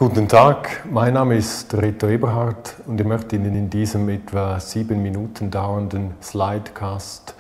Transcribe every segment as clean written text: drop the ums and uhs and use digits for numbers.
Guten Tag, mein Name ist Reto Eberhardt und ich möchte Ihnen in diesem etwa 7 Minuten dauernden Slidecast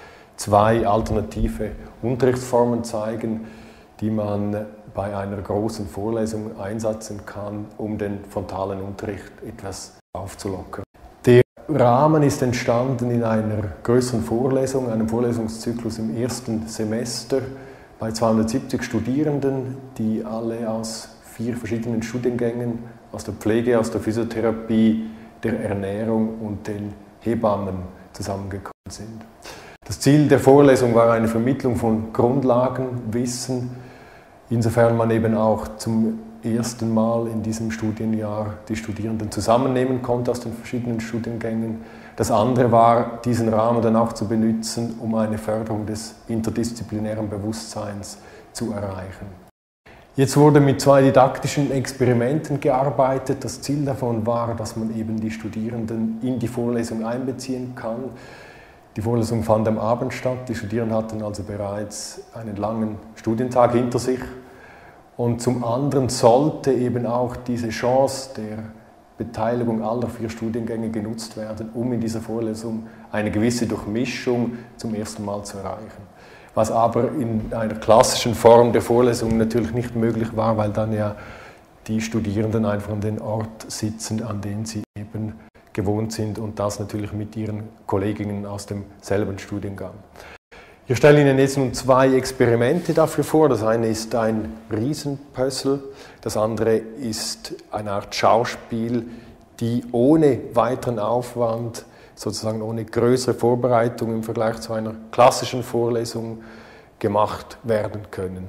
2 alternative Unterrichtsformen zeigen, die man bei einer großen Vorlesung einsetzen kann, um den frontalen Unterricht etwas aufzulockern. Der Rahmen ist entstanden in einer größeren Vorlesung, einem Vorlesungszyklus im ersten Semester bei 270 Studierenden, die alle aus 4 verschiedenen Studiengängen, aus der Pflege, aus der Physiotherapie, der Ernährung und den Hebammen zusammengekommen sind. Das Ziel der Vorlesung war eine Vermittlung von Grundlagenwissen, insofern man eben auch zum ersten Mal in diesem Studienjahr die Studierenden zusammennehmen konnte aus den verschiedenen Studiengängen. Das andere war, diesen Rahmen dann auch zu benutzen, um eine Förderung des interdisziplinären Bewusstseins zu erreichen. Jetzt wurde mit 2 didaktischen Experimenten gearbeitet. Das Ziel davon war, dass man eben die Studierenden in die Vorlesung einbeziehen kann. Die Vorlesung fand am Abend statt. Die Studierenden hatten also bereits einen langen Studientag hinter sich. Und zum anderen sollte eben auch diese Chance der Beteiligung aller 4 Studiengänge genutzt werden, um in dieser Vorlesung eine gewisse Durchmischung zum ersten Mal zu erreichen. Was aber in einer klassischen Form der Vorlesung natürlich nicht möglich war, weil dann ja die Studierenden einfach an den Ort sitzen, an den sie eben gewohnt sind und das natürlich mit ihren Kolleginnen aus demselben Studiengang. Ich stelle Ihnen jetzt nun 2 Experimente dafür vor. Das eine ist ein Riesenpuzzle, das andere ist eine Art Schauspiel, die ohne weiteren Aufwand, sozusagen ohne größere Vorbereitung im Vergleich zu einer klassischen Vorlesung gemacht werden können.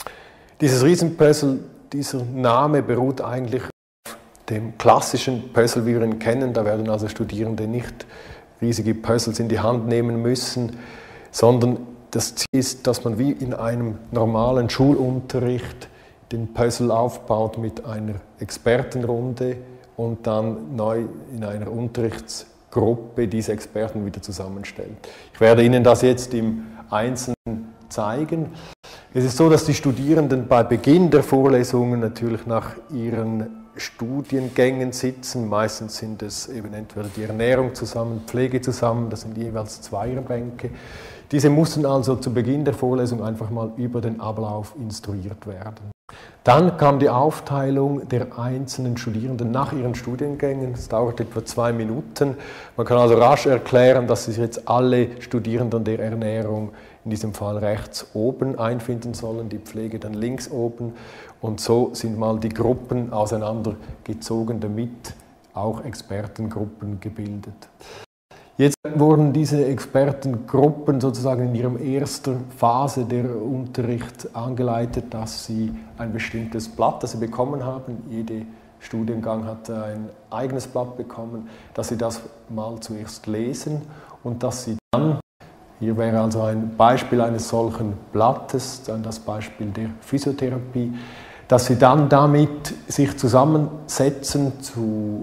Dieses Riesenpuzzle, dieser Name beruht eigentlich auf dem klassischen Puzzle, wie wir ihn kennen. Da werden also Studierende nicht riesige Puzzles in die Hand nehmen müssen, sondern das Ziel ist, dass man wie in einem normalen Schulunterricht den Puzzle aufbaut mit einer Expertenrunde und dann neu in einer Unterrichtsgruppe diese Experten wieder zusammenstellt. Ich werde Ihnen das jetzt im Einzelnen zeigen. Es ist so, dass die Studierenden bei Beginn der Vorlesungen natürlich nach ihren Studiengängen sitzen. Meistens sind es eben entweder die Ernährung zusammen, Pflege zusammen, das sind jeweils Zweierbänke. Diese mussten also zu Beginn der Vorlesung einfach mal über den Ablauf instruiert werden. Dann kam die Aufteilung der einzelnen Studierenden nach ihren Studiengängen. Das dauert etwa 2 Minuten. Man kann also rasch erklären, dass sich jetzt alle Studierenden der Ernährung in diesem Fall rechts oben einfinden sollen, die Pflege dann links oben. Und so sind mal die Gruppen auseinandergezogen, damit auch Expertengruppen gebildet. Jetzt wurden diese Expertengruppen sozusagen in ihrer ersten Phase der Unterricht angeleitet, dass sie ein bestimmtes Blatt, das sie bekommen haben, jeder Studiengang hat ein eigenes Blatt bekommen, dass sie das mal zuerst lesen und dass sie dann, hier wäre also ein Beispiel eines solchen Blattes, dann das Beispiel der Physiotherapie, dass sie dann damit sich zusammensetzen zu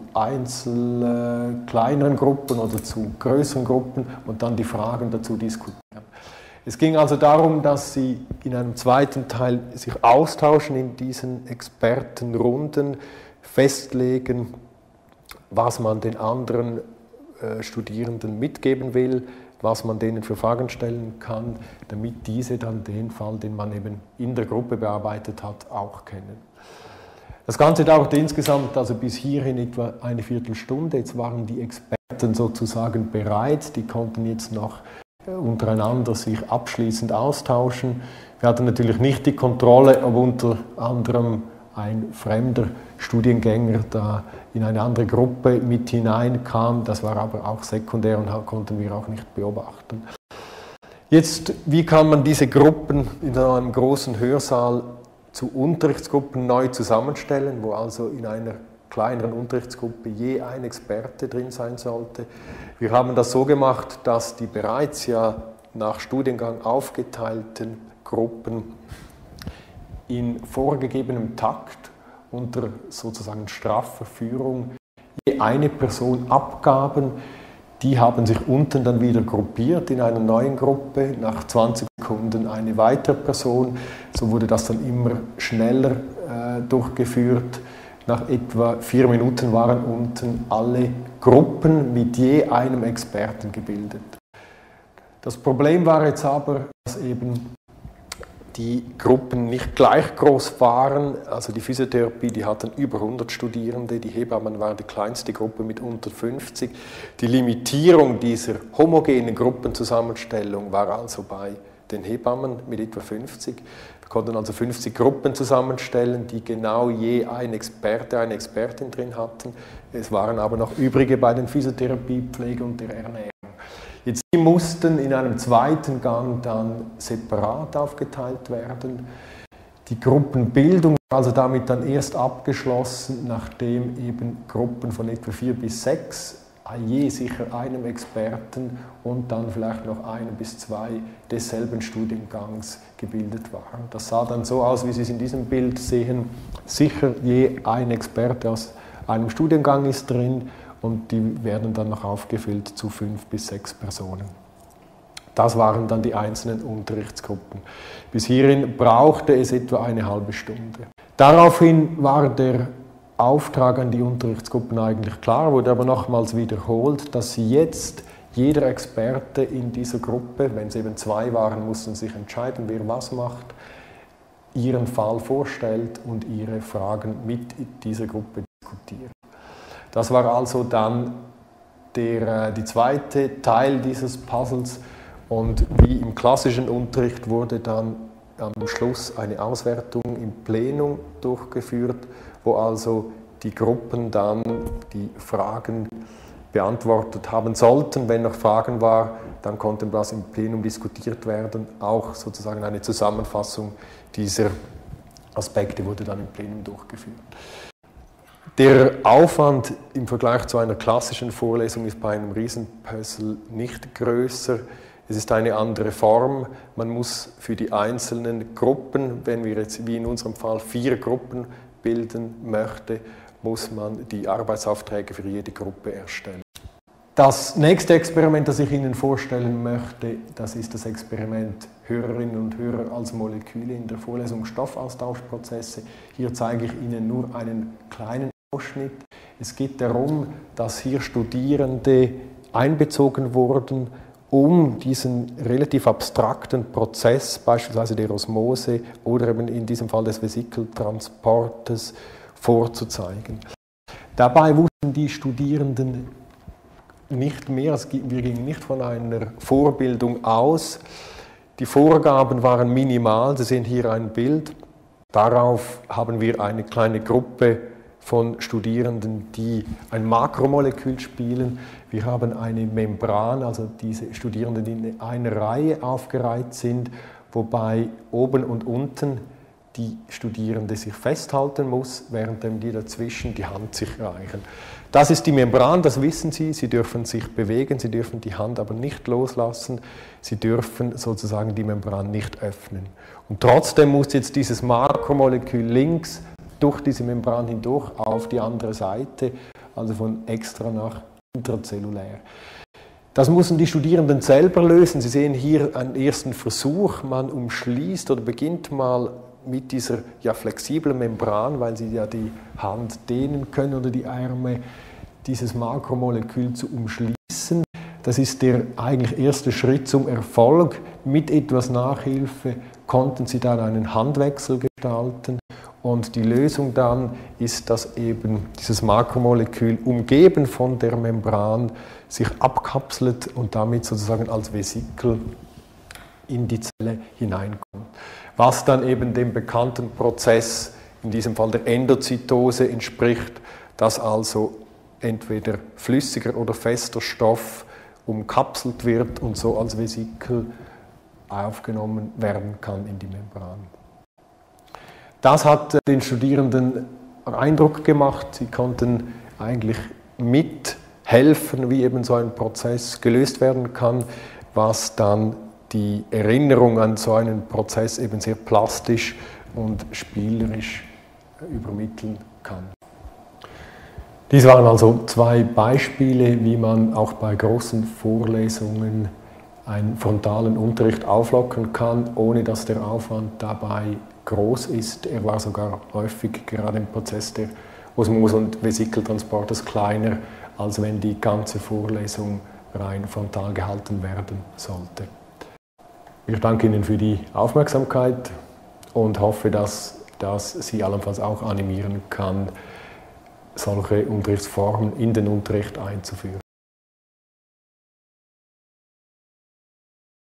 kleineren Gruppen oder zu größeren Gruppen und dann die Fragen dazu diskutieren. Es ging also darum, dass sie in einem zweiten Teil sich austauschen in diesen Expertenrunden, festlegen, was man den anderen Studierenden mitgeben will, was man denen für Fragen stellen kann, damit diese dann den Fall, den man eben in der Gruppe bearbeitet hat, auch kennen. Das Ganze dauert insgesamt also bis hierhin etwa eine Viertelstunde. Jetzt waren die Experten sozusagen bereit, die konnten jetzt noch untereinander sich abschließend austauschen. Wir hatten natürlich nicht die Kontrolle, ob unter anderem ein fremder Studiengänger da in eine andere Gruppe mit hineinkam. Das war aber auch sekundär und konnten wir auch nicht beobachten. Jetzt, wie kann man diese Gruppen in einem großen Hörsaal zu Unterrichtsgruppen neu zusammenstellen, wo also in einer kleineren Unterrichtsgruppe je ein Experte drin sein sollte? Wir haben das so gemacht, dass die bereits ja nach Studiengang aufgeteilten Gruppen in vorgegebenem Takt unter sozusagen straffer Führung je eine Person abgaben. Die haben sich unten dann wieder gruppiert in einer neuen Gruppe, nach 20 Sekunden eine weitere Person. So wurde das dann immer schneller durchgeführt. Nach etwa 4 Minuten waren unten alle Gruppen mit je einem Experten gebildet. Das Problem war jetzt aber, dass eben die Gruppen nicht gleich groß waren. Also die Physiotherapie, die hatten über 100 Studierende, die Hebammen waren die kleinste Gruppe mit unter 50. Die Limitierung dieser homogenen Gruppenzusammenstellung war also bei den Hebammen mit etwa 50. Wir konnten also 50 Gruppen zusammenstellen, die genau je ein Experte, eine Expertin drin hatten. Es waren aber noch übrige bei den Physiotherapie, Pflege und der Ernährung. Jetzt, die mussten in einem zweiten Gang dann separat aufgeteilt werden. Die Gruppenbildung war also damit dann erst abgeschlossen, nachdem eben Gruppen von etwa 4 bis 6, je sicher einem Experten und dann vielleicht noch 1 bis 2 desselben Studiengangs gebildet waren. Das sah dann so aus, wie Sie es in diesem Bild sehen. Sicher je ein Experte aus einem Studiengang ist drin, und die werden dann noch aufgefüllt zu 5 bis 6 Personen. Das waren dann die einzelnen Unterrichtsgruppen. Bis hierhin brauchte es etwa eine halbe Stunde. Daraufhin war der Auftrag an die Unterrichtsgruppen eigentlich klar, wurde aber nochmals wiederholt, dass sie jetzt, jeder Experte in dieser Gruppe, wenn es eben 2 waren, mussten sich entscheiden, wer was macht, ihren Fall vorstellt und ihre Fragen mit dieser Gruppe diskutiert. Das war also dann die zweite Teil dieses Puzzles, und wie im klassischen Unterricht wurde dann am Schluss eine Auswertung im Plenum durchgeführt, wo also die Gruppen dann die Fragen beantwortet haben sollten. Wenn noch Fragen waren, dann konnte das im Plenum diskutiert werden. Auch sozusagen eine Zusammenfassung dieser Aspekte wurde dann im Plenum durchgeführt. Der Aufwand im Vergleich zu einer klassischen Vorlesung ist bei einem Riesenpuzzle nicht größer. Es ist eine andere Form. Man muss für die einzelnen Gruppen, wenn wir jetzt wie in unserem Fall 4 Gruppen bilden möchte, muss man die Arbeitsaufträge für jede Gruppe erstellen. Das nächste Experiment, das ich Ihnen vorstellen möchte, das ist das Experiment Hörerinnen und Hörer als Moleküle in der Vorlesung Stoffaustauschprozesse. Hier zeige ich Ihnen nur einen kleinen Ausschnitt. Es geht darum, dass hier Studierende einbezogen wurden, um diesen relativ abstrakten Prozess, beispielsweise der Osmose oder eben in diesem Fall des Vesikeltransportes, vorzuzeigen. Dabei wussten die Studierenden nicht mehr, wir gingen nicht von einer Vorbildung aus. Die Vorgaben waren minimal. Sie sehen hier ein Bild. Darauf haben wir eine kleine Gruppe von Studierenden, die ein Makromolekül spielen. Wir haben eine Membran, also diese Studierenden, die in einer Reihe aufgereiht sind, wobei oben und unten die Studierende sich festhalten muss, während die dazwischen die Hand sich reichen. Das ist die Membran, das wissen Sie. Sie dürfen sich bewegen, Sie dürfen die Hand aber nicht loslassen. Sie dürfen sozusagen die Membran nicht öffnen. Und trotzdem muss jetzt dieses Makromolekül links durch diese Membran hindurch auf die andere Seite, also von extra nach intrazellulär. Das müssen die Studierenden selber lösen. Sie sehen hier einen ersten Versuch. Man umschließt oder beginnt mal mit dieser flexiblen Membran, weil Sie ja die Hand dehnen können oder die Arme, dieses Makromolekül zu umschließen. Das ist der eigentlich erste Schritt zum Erfolg. Mit etwas Nachhilfe konnten Sie dann einen Handwechsel gestalten. Und die Lösung dann ist, dass eben dieses Makromolekül umgeben von der Membran sich abkapselt und damit sozusagen als Vesikel in die Zelle hineinkommt. Was dann eben dem bekannten Prozess, in diesem Fall der Endozytose, entspricht, dass also entweder flüssiger oder fester Stoff umkapselt wird und so als Vesikel aufgenommen werden kann in die Membran. Das hat den Studierenden Eindruck gemacht. Sie konnten eigentlich mithelfen, wie eben so ein Prozess gelöst werden kann, was dann die Erinnerung an so einen Prozess eben sehr plastisch und spielerisch übermitteln kann. Dies waren also 2 Beispiele, wie man auch bei großen Vorlesungen einen frontalen Unterricht auflockern kann, ohne dass der Aufwand dabei groß ist. Er war sogar häufig gerade im Prozess der Osmose und Vesikeltransport ist kleiner, als wenn die ganze Vorlesung rein frontal gehalten werden sollte. Ich danke Ihnen für die Aufmerksamkeit und hoffe, dass das Sie allenfalls auch animieren kann, solche Unterrichtsformen in den Unterricht einzuführen.